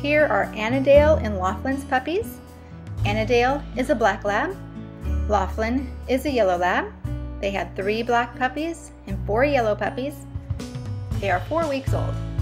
Here are Anadale and Laughlin's puppies. Anadale is a black lab. Laughlin is a yellow lab. They had 3 black puppies and 4 yellow puppies. They are 4 weeks old.